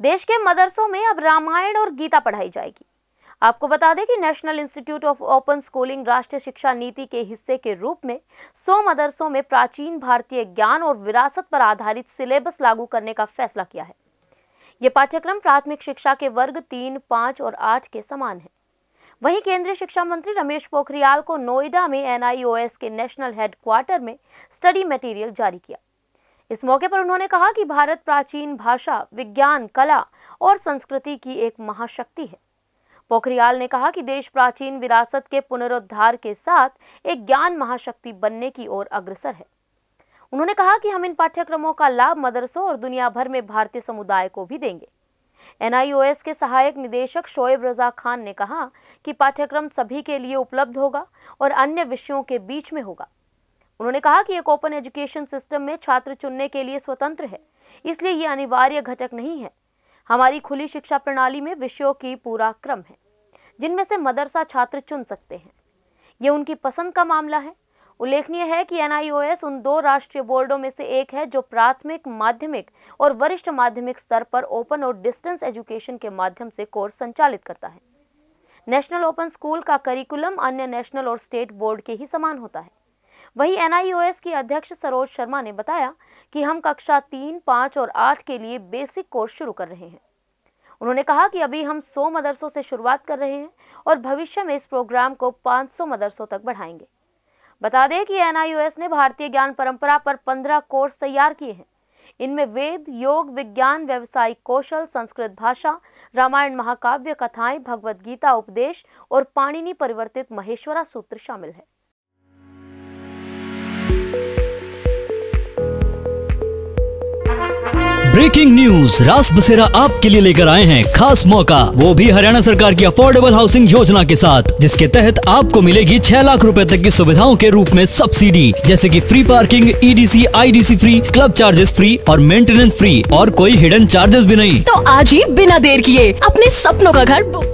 देश के मदरसों में अब रामायण और गीता पढ़ाई जाएगी। आपको बता दें कि national institute of open schooling राष्ट्रीय शिक्षा नीति के हिस्से के रूप में 100 मदरसों में प्राचीन भारतीय ज्ञान और विरासत पर आधारित सिलेबस लागू करने का फैसला किया है। ये पाठ्यक्रम प्राथमिक शिक्षा के वर्ग 3, 5 और 8 के समान है। वहीं केंद्रीय शिक्षा मंत्री रमेश पोखरियाल को नोएडा में NIOS के नेशनल हेडक्वार्टर में स्टडी मटेरियल जारी किया। इस मौके पर उन्होंने कहा कि भारत प्राचीन भाषा, विज्ञान, कला और संस्कृति की एक महाशक्ति है। पोखरियाल ने कहा कि देश प्राचीन विरासत के पुनरुद्धार के साथ एक ज्ञान महाशक्ति बनने की ओर अग्रसर है। उन्होंने कहा कि हम इन पाठ्यक्रमों का लाभ मदरसों और दुनिया भर में भारतीय समुदाय को भी देंगे। NIOS के सहायक निदेशक शोएब रजा खान ने कहा कि पाठ्यक्रम सभी के लिए उपलब्ध होगा और अन्य विषयों के बीच में होगा। उन्होंने कहा कि एक ओपन एजुकेशन सिस्टम में छात्र चुनने के लिए स्वतंत्र है, इसलिए ये अनिवार्य घटक नहीं है। हमारी खुली शिक्षा प्रणाली में विषयों की पूरा क्रम है, जिनमें से मदरसा छात्र चुन सकते हैं। ये उनकी पसंद का मामला है। उल्लेखनीय है कि NIOS उन 2 राष्ट्रीय बोर्डों में से एक है जो प्राथमिक, माध्यमिक और वरिष्ठ माध्यमिक स्तर पर ओपन और डिस्टेंस एजुकेशन के माध्यम से कोर्स संचालित करता है। नेशनल ओपन स्कूल का करिकुलम अन्य नेशनल और स्टेट बोर्ड के ही समान होता है। वहीं NIOS की अध्यक्ष सरोज शर्मा ने बताया कि हम कक्षा 3, 5 और 8 के लिए बेसिक कोर्स शुरू कर रहे हैं। उन्होंने कहा कि अभी हम 100 मदरसों से शुरुआत कर रहे हैं और भविष्य में इस प्रोग्राम को 500 मदरसों तक बढ़ाएंगे। बता दें कि NIOS ने भारतीय ज्ञान परंपरा पर 15 कोर्स तैयार किए हैं। इनमें वेद, योग, विज्ञान, व्यवसायिक कौशल, संस्कृत भाषा, रामायण महाकाव्य, कथाएं, भगवद गीता उपदेश और पाणिनि परिवर्तित महेश्वरा सूत्र शामिल है। ब्रेकिंग न्यूज, रास बसेरा आपके लिए लेकर आए हैं खास मौका, वो भी हरियाणा सरकार की अफोर्डेबल हाउसिंग योजना के साथ, जिसके तहत आपको मिलेगी 6 लाख रुपए तक की सुविधाओं के रूप में सब्सिडी, जैसे कि free parking, EDC, IDC free, club charges free और मेंटेनेंस फ्री, और कोई हिडन चार्जेस भी नहीं। तो आज ही बिना देर किए अपने सपनों का घर बुक